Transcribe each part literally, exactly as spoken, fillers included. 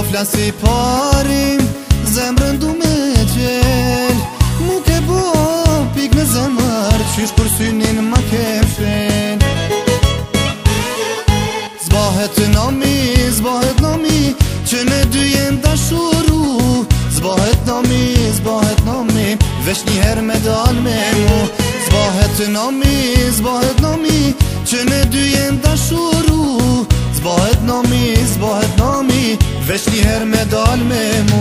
flasi parim zemrën du me gjel mu ke bo pik në zemër qysh kur synin ma ke fshen zbahet nami, zbahet nami që ne dy jem dashuru zbahet nami, zbahet nami vesh njëher me dal me mu zbahet nami, zbahet nami që ne dy jem dashuru zbahet nami, zbahet nami vesh njëher me dal me mu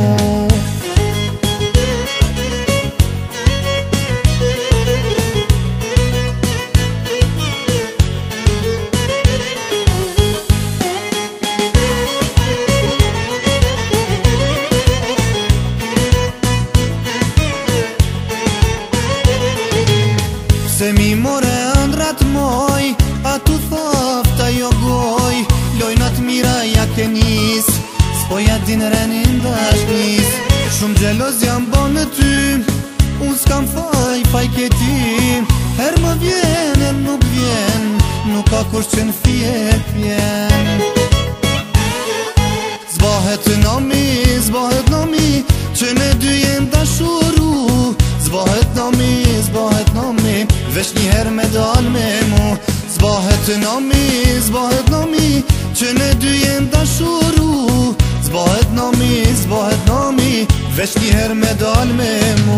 Se mi more ëndrat moj, a tu thafta jo goj Lojnat mira ja ke nis, s'po ja din renin dashnis Shumë gjeloz jam bon në ty, unë s'kam faj, faj ke ti Her më vjen, her nuk vjen, nuk ka kush që n'fije pjen Zbahet nami, zbahet nami, që ne dy jem dashuru Zbahet nami, zbahet nami, vesh njëher me dal me mu Zbahet nami, zbahet nami, që ne dy jem dashuru Zbahet nami, zbahet nami, vesh njëher me dal me mu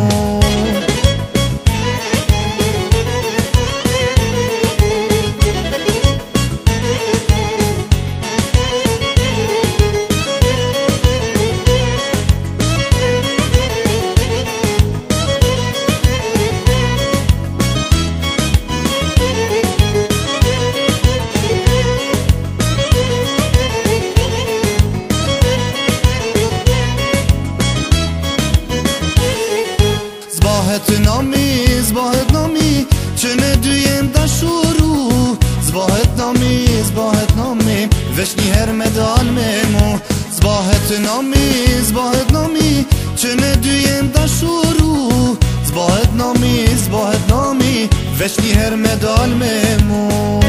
Zbahet nami, zbahet nami, që ne dy jem dashuru Zbahet nami, zbahet nami, vesh njëher me dal me mu Zbahet nami, zbahet nami, që ne dy jem dashuru Zbahet nami, zbahet nami, vesh njëher me dal me mu